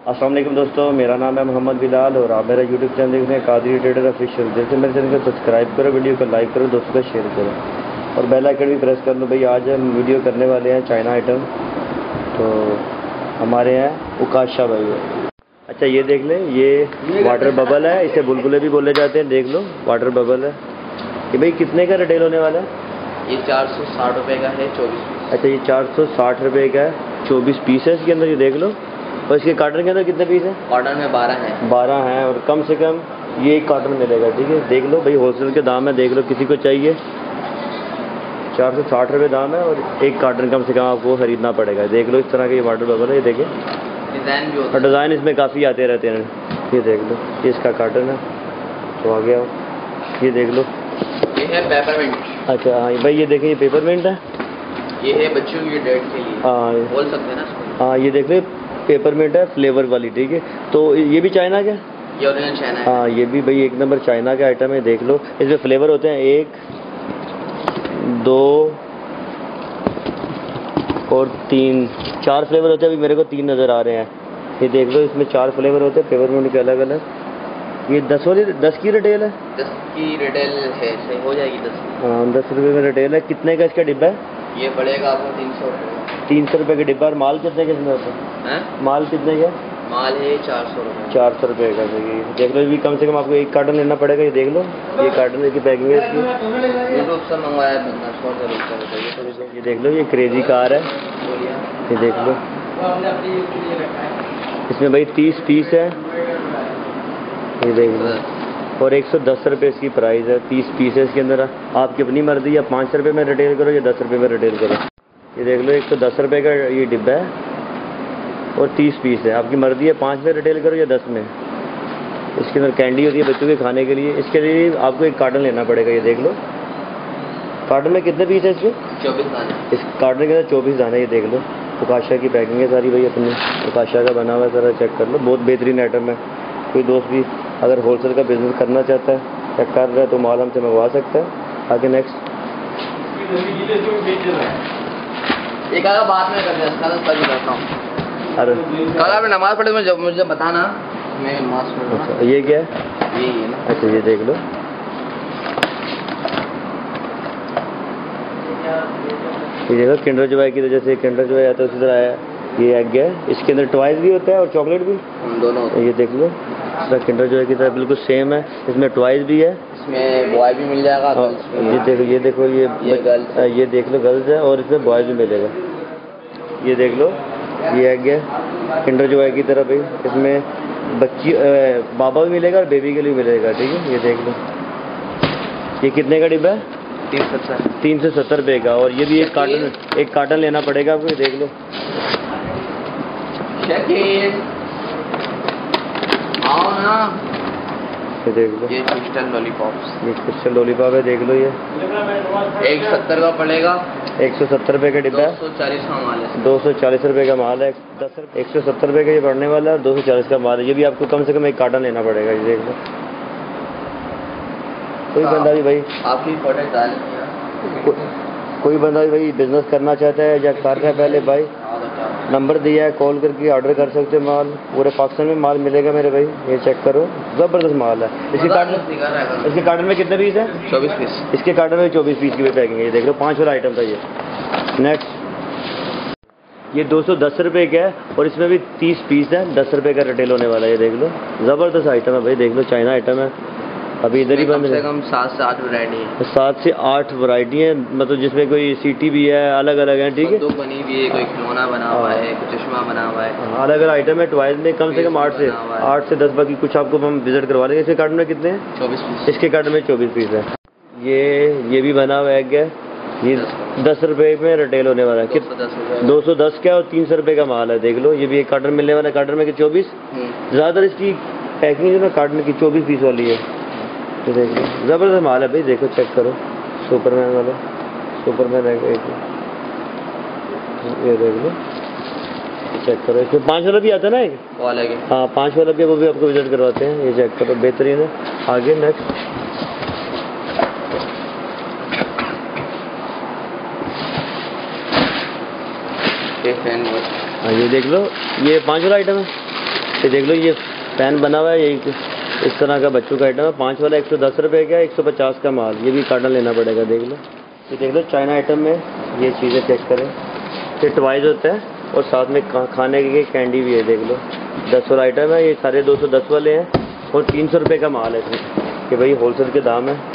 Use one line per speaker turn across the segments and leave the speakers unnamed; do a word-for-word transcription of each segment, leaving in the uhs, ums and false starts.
अस्सलाम वालेकुम दोस्तों, मेरा नाम है मोहम्मद बिलाल और आप मेरा यूट्यूब चैनल देख रहे हैं कादरी ट्रेडर ऑफिशियल। जैसे मेरे चैनल को सब्सक्राइब करो, वीडियो को लाइक करो, दोस्तों को शेयर करो और बेल आइकन भी प्रेस कर लो। भाई आज हम वीडियो करने वाले हैं चाइना आइटम, तो हमारे हैं उकाशा भाई है। अच्छा ये देख लें, ये वाटर बबल है, इसे बुलबुले भी बोले जाते हैं। देख लो वाटर बबल है। ये भाई कितने का रिटेल होने वाला है?
ये चार सौ साठ रुपये का है, चौबीस पीस।
अच्छा ये चार सौ साठ रुपये का है, चौबीस पीस है इसके अंदर। ये देख लो। और इसके कार्टन के अंदर कितने पीस हैं?
कार्टन में बारह हैं।
बारह हैं और कम से कम ये एक कार्टन मिलेगा। ठीक है, देख लो भाई, होलसेल के दाम है। देख लो, किसी को चाहिए चार सौ साठ रुपये दाम है और एक कार्टन कम से कम आपको खरीदना पड़ेगा। देख लो, इस तरह का ये वाटर बबल है। ये देखें,
डिज़ाइन भी होता
और डिज़ाइन इसमें काफ़ी आते रहते हैं। ये देख लो, ये इसका कार्टन है। तो आ गया, ये देख लो,
ये है पेपरमिंट।
अच्छा हाँ भाई, ये देखें, ये पेपरमिंट है।
ये है बच्चों की डेट के लिए,
हाँ
बोल सकते हैं ना इसको।
हाँ, ये देख लो, पेपरमिंट है फ्लेवर वाली। ठीक है, तो ये भी चाइना का?
ये ओरिजिनल चाइना है।
हाँ, ये भी भाई एक नंबर चाइना का आइटम है। देख लो, इसमें फ्लेवर होते हैं एक, दो और तीन, चार फ्लेवर होते हैं। अभी मेरे को तीन नज़र आ रहे हैं। ये देख लो, इसमें चार फ्लेवर होते हैं पेपरमिंट के अलग अलग। ये दस वाली, दस की रिटेल है।
दस की रिटेल है, सही हो जाएगी दस।
हाँ, दस रुपये में रिटेल है। कितने का इसका डिब्बा है?
ये पड़ेगा आपको तीन सौ रुपये।
तीन सौ रुपये का डिब्बा। और माल कितने के इसमें होता है?
हैं?
माल कितने का?
माल है चार सौ रुपये।
चार सौ रुपये का। ये देख लो, ये भी कम से कम आपको एक कार्टन लेना पड़ेगा। ये देख लो, ये कार्टन की पैकिंग है इसकी।
यूट्यूब से मंगवाया बंदा, सौ से रुपये।
ये देख लो, ये क्रेजी कार है। ये देख लो, इसमें भाई तीस पीस है। ये देख लो, और एक सौ दस रुपये इसकी प्राइस है। तीस पीस है इसके अंदर। आपकी अपनी मर्जी है, पाँच सौ रुपये में रिटेल करो या दस रुपये में रिटेल करो। ये देख लो, एक सौ दस रुपये का ये डिब्बा है और तीस पीस है। आपकी मर्जी है पाँच में रिटेल करो या दस में। इसके अंदर कैंडी होती है बच्चों के खाने के लिए। इसके लिए आपको एक कार्टन लेना पड़ेगा। ये देख लो, कार्टन में कितने पीस है इसके?
चौबीस दाने।
इस कार्टन के अंदर चौबीस दाने। ये देख लो, उकाशा की पैकिंग है सारी भाई अपनी। उकाशा का बना हुआ है सारा, चेक कर लो। बहुत बेहतरीन आइटम है। कोई दोस्त भी अगर होलसेल का बिजनेस करना चाहता है या कर रहा है तो माल हमसे मंगवा सकता है। आगे नेक्स्ट,
एक आधा बात में कर करता हूँ।
अरे
कल आपने नमाज पढ़े, मुझे मुझे बताना, मैं नमाज पढ़।
अच्छा ये क्या है?
ये है ना।
अच्छा ये देख लो, ये देखो किंडर जॉय की वजह से किंडर जॉय आता है उसी तरह आया। ये एग है, इसके अंदर टॉयज भी होता है और चॉकलेट भी
दोनों।
ये देख लो, इसका किंडर जॉय की तरह बिल्कुल सेम है। इसमें टॉयज भी है,
इसमें बॉय भी मिल जाएगा।
ये देखो, ये देखो, ये
ये गर्ल्स,
ये देख लो गर्ल्स है और इसमें बॉयज भी मिलेगा। ये देख लो, ये एग है किंडर जॉय की तरह भाई। इसमें बच्ची बाबा भी मिलेगा और बेबी के लिए मिलेगा। ठीक है, ये देख लो, ये कितने का डिब्बा है?
तीन सत्तर
तीन सौ सत्तर रुपये का। और ये भी एक कार्टन, एक कार्टन लेना पड़ेगा आपको। ये देख लो,
आओ ना,
ये देख लो,
ये क्रिस्टल लॉलीपॉप्स,
ये क्रिस्टल लॉलीपॉप है। देख लो, ये
एक सत्तर का पड़ेगा।
एक सौ सत्तर रुपये का डिब्बा है।
दो सौ चालीस का माल है।
दो सौ चालीस रुपये का माल है। दस एक सौ सत्तर रुपये का ये पड़ने वाला है और दो सौ चालीस का माल है। ये भी आपको कम से कम एक कार्टन लेना पड़ेगा। ये देख लो, कोई बंदा भी भाई
आपकी फोटो डाल,
को, कोई बंदा भी भाई बिजनेस करना चाहता है या कर रहा है पहले भाई, नंबर दिया है, कॉल करके ऑर्डर कर सकते हैं। माल पूरे पाकिस्तान में माल मिलेगा मेरे भाई। ये चेक करो, ज़बरदस्त माल है। इसके कार्टन, इसके कार्टन में कितने पीस है?
चौबीस पीस।
इसके कार्टन में चौबीस पीस की भी पैकिंग है। ये देख लो, पाँच वाला आइटम था ये। नेक्स्ट, ये दो सौ दस रुपये का है और इसमें भी तीस पीस है। दस रुपये का रिटेल होने वाला है। ये देख लो, ज़बरदस्त आइटम है भाई। देख लो, चाइना आइटम है। अभी इधर ही बंद है।
कम से कम सात से आठ वैरायटी है।
सात से आठ वैरायटी है, मतलब जिसमें कोई सीटी भी है, अलग अलग है। ठीक है,
दो बनी भी है, कोई खिलौना बना हुआ है, कुछ चश्मा बना हुआ है,
अलग अलग आइटम है। टॉयज में कम से कम आठ से आठ से दस, बाकी कुछ आपको हम विजिट करवा लेंगे। इसके कार्टन में कितने हैं?
चौबीस पीस।
इसके कार्टन में चौबीस पीस है। ये ये भी बना हुआ एग है। ये दस रुपये में रिटेल होने वाला है। दो सौ दस का और तीन सौ रुपये का माल है। देख लो, ये भी एक कार्टन मिलने वाला है। कार्टन में चौबीस, ज़्यादातर इसकी पैकिंग जो ना कार्टन की चौबीस पीस वाली है। तो देख लो, ज़बरदस्त माल है भाई। देखो, चेक करो, सुपरमैन वाला, सुपरमैन है एक। ये देख लो, चेक करो। इसमें पाँच वाला भी आता है ना एक,
वो अलग है।
हाँ, पाँच वाला भी, वो भी आपको विजिट करवाते हैं। ये चेक करो, बेहतरीन है। आगे नेक्स्ट,
ये फैन,
हाँ ये देख लो, ये पाँच वाला आइटम है। ये देख लो, ये फैन बना हुआ है, ये इस तरह का बच्चों का आइटम है। पाँच वाला एक सौ दस रुपये का, एक सौ पचास का माल। ये भी कार्टन लेना पड़ेगा। देख लो, ये देख लो चाइना आइटम में ये चीज़ें चेक करें। ये टॉयज होते हैं और साथ में खाने के कैंडी भी है। देख लो, दस वाला आइटम है। ये सारे दो सौ दस वाले हैं और तीन सौ रुपये का माल है इसमें कि भाई होलसेल के दाम है।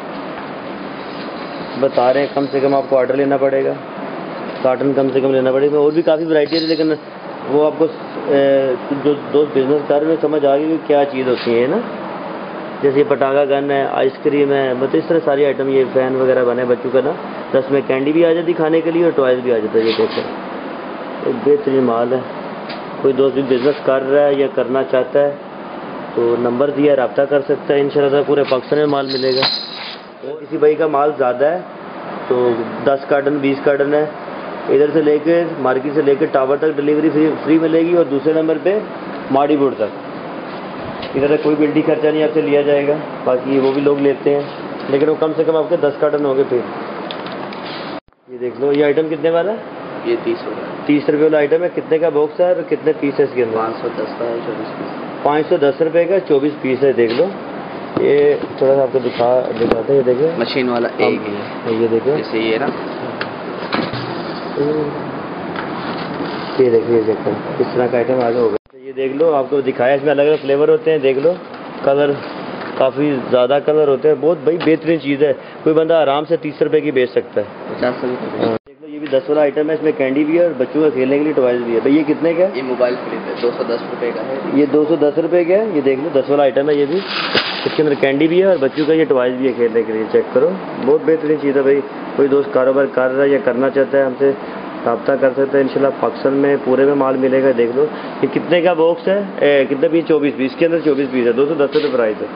बता रहे हैं कम से कम आपको ऑर्डर लेना पड़ेगा, कार्टन कम से कम लेना पड़ेगा। और भी काफ़ी वैरायटी है, लेकिन वो आपको जो दोस्त बिजनेस कर रहे हैं समझ आ गई कि क्या चीज़ होती है ना। जैसे पटाखा गन है, आइसक्रीम है, मतलब इस तरह सारी आइटम, ये फैन वगैरह बने बच्चों का ना। दस में कैंडी भी आ जाती खाने के लिए और टॉयज भी आ जाता है। ये देखो, एक बेहतरीन माल है। कोई दोस्त भी बिज़नेस कर रहा है या करना चाहता है तो नंबर दिया, रब्ता कर सकता है। इंशाल्लाह पूरे पाकिस्तान में माल मिलेगा। और किसी भाई का माल ज़्यादा है तो दस कार्टन बीस कार्टन है, इधर से लेकर मार्केट से लेकर टावर तक डिलीवरी फ्री फ्री मिलेगी। और दूसरे नंबर पे माड़ीपुर तक, इधर कोई बिल्डी खर्चा नहीं आपसे लिया जाएगा। बाकी वो भी लोग लेते हैं, लेकिन वो कम से कम आपके दस कार्टन हो गए फिर। ये देख लो, ये आइटम कितने वाला है?
ये तीस रुपये
तीस रुपये वाला आइटम है। कितने का बॉक्स है और कितने पीस है इसके अंदर?
पाँच सौ दस का है, चौबीस पीस।
पाँच सौ दस रुपये का चौबीस पीस है। देख लो, ये थोड़ा सा आपको दिखा दिखाते हैं। ये देखिए
मशीन वाला एक ही है।
ये देखिए,
जैसे ये ना,
ये देखिए देखो इस तरह का आइटम आगे होगा। ये देख लो, आपको दिखाया, इसमें अलग अलग फ्लेवर होते हैं। देख लो, कलर काफ़ी ज़्यादा कलर होते हैं। बहुत भाई बेहतरीन चीज़ है। कोई बंदा आराम से तीस रुपये की बेच सकता है,
पचास रुपये।
हाँ। देख लो, ये भी दस वाला आइटम है। इसमें कैंडी भी है और बच्चों का खेलने के लिए टॉयज भी है। भाई ये कितने का है?
ये मोबाइल फ्लिप है, दो सौ दस रुपये का है।
ये दो सौ दस रुपये का है। ये देख लो, दस वाला आइटम है। ये भी, इसके अंदर कैंडी भी है और बच्चों का ये टॉयज भी है खेलने के लिए। चेक करो, बहुत बेहतरीन चीज़ है भाई। कोई दोस्त कारोबार कर रहा है या करना चाहता है, हमसे रब्ता कर सकते हैं। इंशाल्लाह पाकिस्तान में पूरे में माल मिलेगा। देख लो, ये कितने का बॉक्स है? ए, कितने पीस? चौबीस पीस। के अंदर चौबीस पीस है। दो सौ दस रुपये प्राइस है।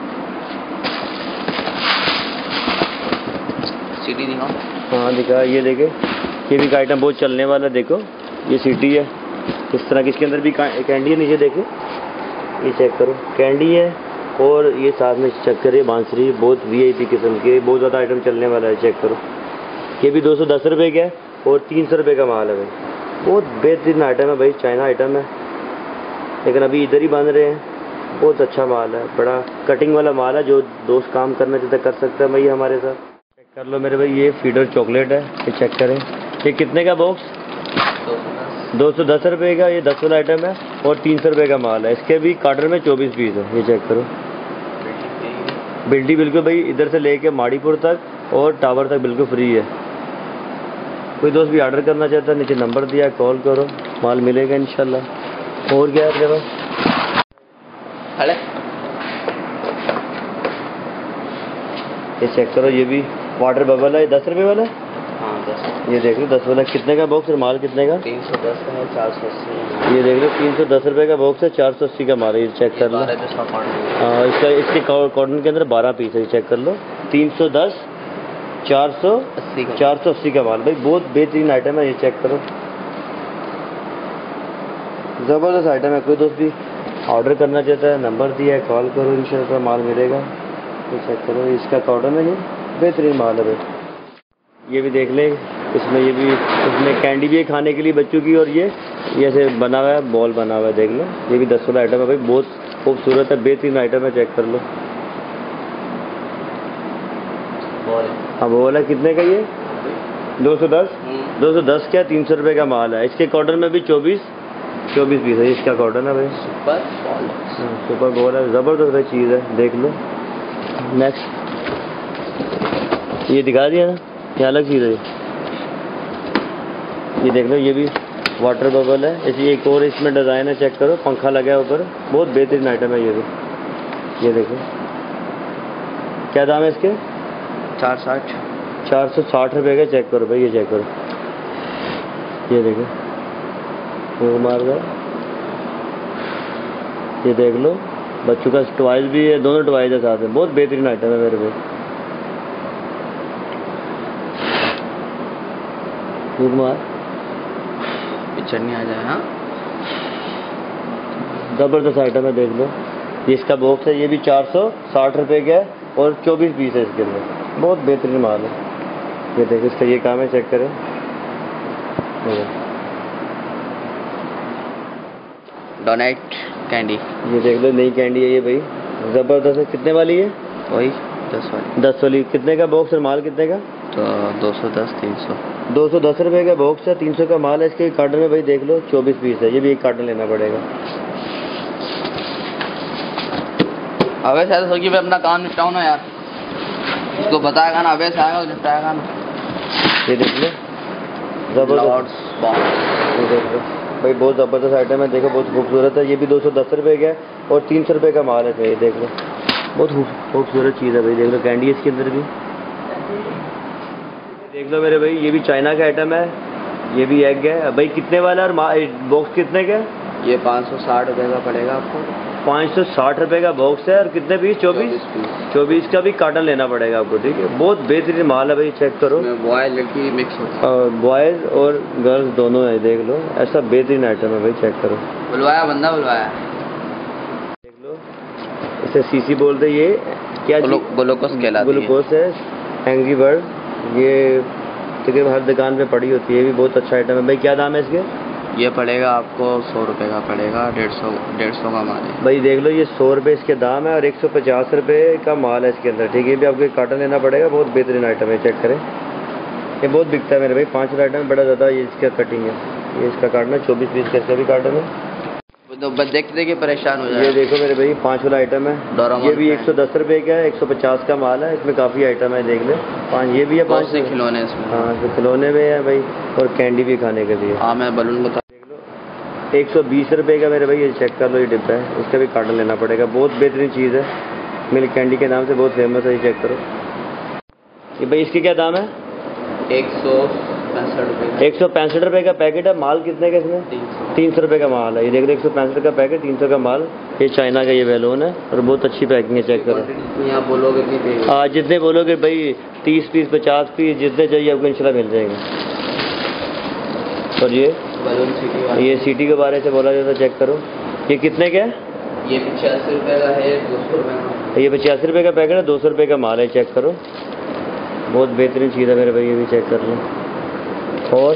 सीटी दिखाओ।
हाँ दिखा, ये देखे, ये भी आइटम बहुत चलने वाला है। देखो, ये सीटी है इस तरह की। इसके अंदर भी कैंडी है। नीचे देखे, ये चेक करो, कैंडी है और ये साथ में चक्कर है, बांसुरी। बहुत वी आई पी किस्म के, बहुत ज़्यादा आइटम चलने वाला है। चेक करो, ये भी दो सौ दस रुपये का है और तीन सौ रुपये का माल है भाई। बहुत बेहतरीन आइटम है भाई, चाइना आइटम है, लेकिन अभी इधर ही बन रहे हैं। बहुत अच्छा माल है, बड़ा कटिंग वाला माल है। जो दोस्त काम करना चाहता कर सकता है भाई हमारे साथ। चेक कर लो मेरे भाई, ये फीडर चॉकलेट है। ये चेक करें, ये कितने का बॉक्स? दो सौ दस रुपये का। ये दस वाला आइटम है और तीन सौ रुपये का माल है। इसके भी कार्टन में चौबीस पीस है। ये चेक करो, बिल्टी बिल्कुल भाई इधर से लेके माड़ीपुर तक और टावर तक बिल्कुल फ्री है। कोई दोस्त भी ऑर्डर करना चाहता है, नीचे नंबर दिया, कॉल करो, माल मिलेगा इंशाल्लाह। और क्या है आपके पास?
अरे
ये चेक करो, ये भी वाटर बबल है। दस रुपये वाला है।
हाँ दस।
ये देख लो, दस वाला कितने का बॉक्स और माल कितने का?
तीन सौ दस का है, चार सौ अस्सी।
ये देख लो, तीन सौ दस रुपये का बॉक्स है, चार सौ अस्सी का माल है। ये चेक कर लो। हाँ, इसका इसके कॉटन के अंदर बारह पीस है। चेक कर लो, तीन सौ दस, चार सौ अस्सी का चार सौ अस्सी का माल भाई। बहुत बेहतरीन आइटम है। ये चेक करो, ज़बरदस्त आइटम है। कोई दोस्त भी ऑर्डर करना चाहता है, नंबर दिया है, कॉल करो, इंशाल्लाह माल मिलेगा। ये चेक करो, इसका कॉटन है, ये बेहतरीन माल है भाई। ये भी देख ले, इसमें ये भी, इसमें कैंडी भी है खाने के लिए बच्चों की। और ये ये ऐसे बना हुआ है, बॉल बना हुआ है। देख लो, ये भी दस वाला आइटम है भाई, बहुत खूबसूरत है, बेहतरीन आइटम है। चेक कर लो, हाँ बॉल है। कितने का ये? दो सौ दस। दो सौ दस क्या, तीन सौ रुपये का माल है। इसके कॉटन में भी चौबीस चौबीस पीस है। इसका कॉटन है भाई,
सुपर बॉल।
सुपर बॉल है, ज़बरदस्त है चीज़ है। देख लो, नेक्स्ट ये दिखा दिया ना, ये अलग चीज़ है। ये देख लो, ये भी वाटर बबल है। इसी एक और इसमें डिज़ाइन है। चेक करो, पंखा लगा है ऊपर, बहुत बेहतरीन आइटम है ये भी। ये देखो, क्या दाम है इसके?
चार साठ
चार सौ साठ रुपये का। चेक करो भाई, ये चेक करो, ये देखो, वो मार दो। ये देख लो, बच्चों का टॉयज भी है, दोनों टॉयज है साथ में। बहुत बेहतरीन आइटम है मेरे भाई। मार
चटनी आ जाए। हाँ,
ज़बरदस्त आइटम है। देख लो, ये इसका बॉक्स है। ये भी चार सौ साठ रुपये का है और चौबीस पीस है इसके अंदर। बहुत बेहतरीन माल है। ये देखो, इसका ये काम है। चेक करें,
डोनेट कैंडी।
ये देख लो नई कैंडी है ये भाई, ज़बरदस्त है। कितने वाली है?
वही दस वाली।
दस वाली। कितने का बॉक्स और माल कितने का?
तो दो सौ दस तीन सौ।
दो सौ दस रुपये का बॉक्स है, तीन सौ का माल है। इसके कार्टन में भाई देख लो चौबीस पीस है, ये भी एक कार्टन लेना पड़ेगा।
अवैस आया तो मैं अपना काम निपटाऊँ ना यार, इसको बताएगा ना अवैस आएगा तो निपटाएगा ना।
ये देख लो ज़बरदस्त, ये देख लो भाई बहुत ज़बरदस्त आइटम है। देखो बहुत खूबसूरत है, ये भी दो सौ दस रुपये का है और तीन सौ रुपये का माल है। ये देख लो बहुत खूबसूरत चीज़ है भाई। देख लो कैंडी है इसके अंदर भी, देख लो मेरे भाई। ये भी चाइना का आइटम है, ये भी एग है भाई। कितने वाला और बॉक्स कितने का?
ये पाँच सौ साठ रुपये का पड़ेगा आपको।
पाँच सौ साठ रुपये का बॉक्स है और कितने पीस? चौबीस चौबीस का भी कार्टन लेना पड़ेगा आपको, ठीक है। बहुत बेहतरीन माल है भाई, चेक करो।
बॉयज लड़की मिक्स होता
है, बॉयज़ और गर्ल्स दोनों है। देख लो ऐसा बेहतरीन आइटम है भाई, चेक करो।
बुलवाया बंदा बुलवाया,
देख लो। इसे सीसी बोलते, ये क्या
ग्लूकोस कहलाती है।
ग्लूकोस है, एंग्री बर्ड। ये तकरीबन हर दुकान पे पड़ी होती है, ये भी बहुत अच्छा आइटम है भाई। क्या दाम है इसके?
ये पड़ेगा आपको सौ रुपये का पड़ेगा, डेढ़ सौ डेढ़ सौ का माल है
भाई। देख लो ये सौ रुपये इसके दाम है और एक सौ पचास रुपये का माल है इसके अंदर, ठीक है। ये भी आपको एक कार्टन लेना पड़ेगा, बहुत बेहतरीन आइटम है, चेक करें। ये बहुत बिकता है मेरे भाई, पाँच वाला आइटम बड़ा ज़्यादा। ये इसका कटिंग है, ये इसका कार्टन है, चौबीस पीस का इसका भी कार्टन है।
तो बस देखते देखिए परेशान हो जाए।
ये देखो मेरे भाई पाँच वाला आइटम है, ये भी एक सौ दस रुपये का है, एक सौ पचास का माल है। इसमें काफ़ी आइटम है, देख ले। पाँच ये भी है, पाँच
से खिलौने इसमें।
हाँ तो खिलौने में है भाई, और कैंडी भी खाने के लिए।
हाँ मैं बलून बता,
देख लो एक सौ बीस रुपये का मेरे भाई, ये चेक कर लो। ये डिब्बा है, इसका भी कार्टन लेना पड़ेगा। बहुत बेहतरीन चीज़ है, मिल्क कैंडी के नाम से बहुत फेमस है, ये चेक करो। ये भाई इसकी क्या दाम है?
एक सौ पैंसठ रुपये
एक सौ पैंसठ रुपये का पैकेट है। माल कितने का इसमें? तीन सौ रुपये का माल है। ये देख लो एक सौ पैंसठ का पैकेट, तीन सौ का माल। ये चाइना का ये बैलून है और बहुत अच्छी पैकिंग है, चेक करो।
यहाँ बोलोगे कि
हाँ जितने बोलोगे भाई, तीस पीस पचास पीस जितने चाहिए आपको इंशाल्लाह मिल जाएंगे। और ये
बैलून सिटी,
ये सिटी के बारे से बोला जाता, चेक करो। ये कितने का है?
ये पचासी रुपये का है, दो सौ रुपये का।
ये पचासी रुपये का पैकेट है, दो सौ रुपये का माल है, चेक करो। बहुत बेहतरीन चीज़ है मेरे भाई, ये भी चेक कर लो। और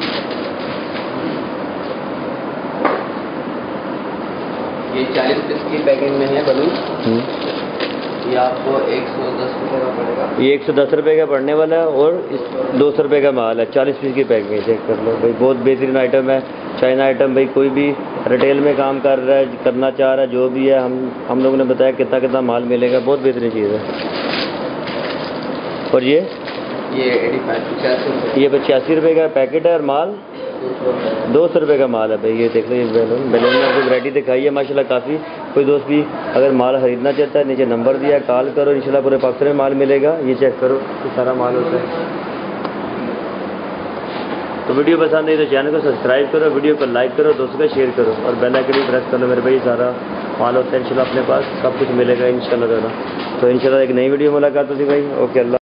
ये चालीस पीस की पैकिंग में है बलून, ये आपको एक सौ दस रुपये का पड़ेगा।
ये एक सौ दस रुपये का पड़ने वाला है और इस दो सौ रुपये का माल है, चालीस पीस की पैकिंग है, चेक कर लो भाई। बहुत बेहतरीन आइटम है, चाइना आइटम भाई। कोई भी रिटेल में काम कर रहा है, करना चाह रहा है, जो भी है, हम हम लोगों ने बताया कितना कितना माल मिलेगा। बहुत बेहतरीन चीज़ है। और ये
ये पचासी
ये पचासी रुपये का पैकेट है और माल दो सौ रुपये का माल है भाई। ये देख लो, ये बैलून बैलून में आपको वैरायटी दिखाई है माशाल्लाह काफ़ी। कोई दोस्त भी अगर माल खरीदना चाहता है, नीचे नंबर दिया है, कॉल करो, इंशाल्लाह पूरे पाकिस्तान में माल मिलेगा। ये चेक करो, ये सारा माल होता है। तो वीडियो पसंद आई तो चैनल को सब्सक्राइब करो, वीडियो को लाइक करो, दोस्तों का शेयर करो और बेल आइकन भी प्रेस कर लो मेरे भाई। सारा माल होता है इंशाल्लाह, अपने पास सब कुछ मिलेगा इंशाल्लाह ताला। तो इंशाल्लाह एक नई वीडियो मुलाकात होती भाई। ओके, अल्लाह।